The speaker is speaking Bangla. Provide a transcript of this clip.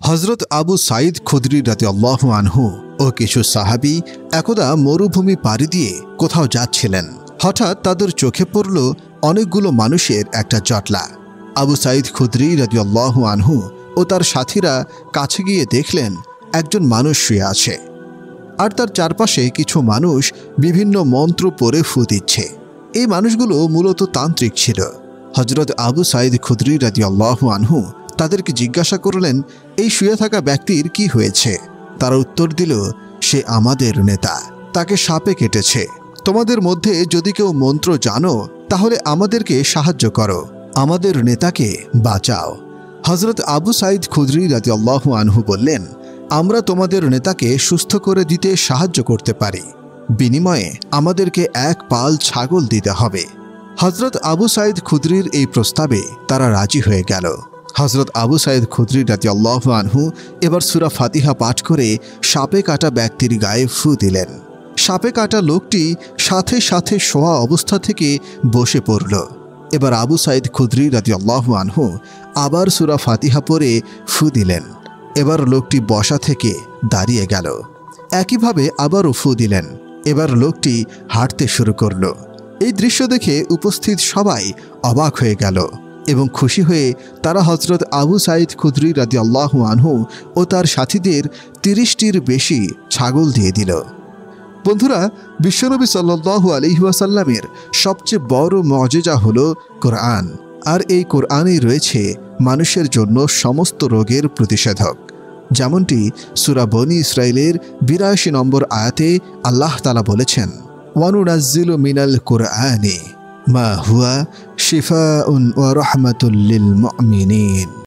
হযরত আবু সাঈদ খুদরি রাদিয়াল্লাহু আনহু ও কিছু সাহাবী একদা মরুভূমি পাড়ি দিয়ে কোথাও যাচ্ছিলেন। হঠাৎ তাদের চোখে পড়ল অনেকগুলো মানুষের একটা জটলা। আবু সাঈদ খুদরি রাদিয়াল্লাহু আনহু ও তার সাথীরা কাছে গিয়ে দেখলেন একজন মানুষ শুয়ে আছে, আর তার চারপাশে কিছু মানুষ বিভিন্ন মন্ত্র পড়ে ফু দিচ্ছে। এই মানুষগুলো মূলত তান্ত্রিক ছিল। হযরত আবু সাঈদ খুদরি রাদিয়াল্লাহু আনহু তাদেরকে জিজ্ঞাসা করলেন, এই শুয়ে থাকা ব্যক্তির কি হয়েছে? তারা উত্তর দিল, সে আমাদের নেতা, তাকে সাপে কেটেছে। তোমাদের মধ্যে যদি কেউ মন্ত্র জানো তাহলে আমাদেরকে সাহায্য করো, আমাদের নেতাকে বাঁচাও। হযরত আবু সাঈদ খুদরি রাদিয়াল্লাহু আনহু বললেন, আমরা তোমাদের নেতাকে সুস্থ করে দিতে সাহায্য করতে পারি, বিনিময়ে আমাদেরকে এক পাল ছাগল দিতে হবে। হযরত আবু সাঈদ খুদরির এই প্রস্তাবে তারা রাজি হয়ে গেল। হযরত আবু সাঈদ খুদরি রাদিয়াল্লাহু আনহু এবার সূরা ফাতিহা পাঠ করে সাপে কাটা ব্যক্তির গায়ে ফু দিলেন। সাপে কাটা লোকটি সাথে সাথে শোয়া অবস্থা থেকে বসে পড়ল। এবার আবু সাঈদ খুদরি রাদিয়াল্লাহু আনহু আবার সূরা ফাতিহা পড়ে ফু দিলেন। এবার লোকটি বসা থেকে দাঁড়িয়ে গেল। একইভাবে আবারও ফু দিলেন। এবার লোকটি হাঁটতে শুরু করল। এই দৃশ্য দেখে উপস্থিত সবাই অবাক হয়ে গেল এবং খুশি হয়ে তারা হযরত আবু সাঈদ খুদরি রাদিয়াল্লাহু আনহু ও তার সাথীদের ৩০টির বেশি ছাগল দিয়ে দিল। বন্ধুরা, বিশ্বনবী সাল্লাল্লাহু আলাইহি ওয়াসাল্লামের সবচেয়ে বড় মুজিজা হলো কোরআন, আর এই কোরআনেই রয়েছে মানুষের জন্য সমস্ত রোগের প্রতিষেধক। যেমনটি সূরা বনী ইসরাঈলের ৮২ নম্বর আয়াতে আল্লাহ তাআলা বলেছেন, ওয়ানুনাজ্জিলু মিনাল কুরআনি মা হুয়া শিফাউন ওয়া রাহমাতুল লিল মুমিনিন।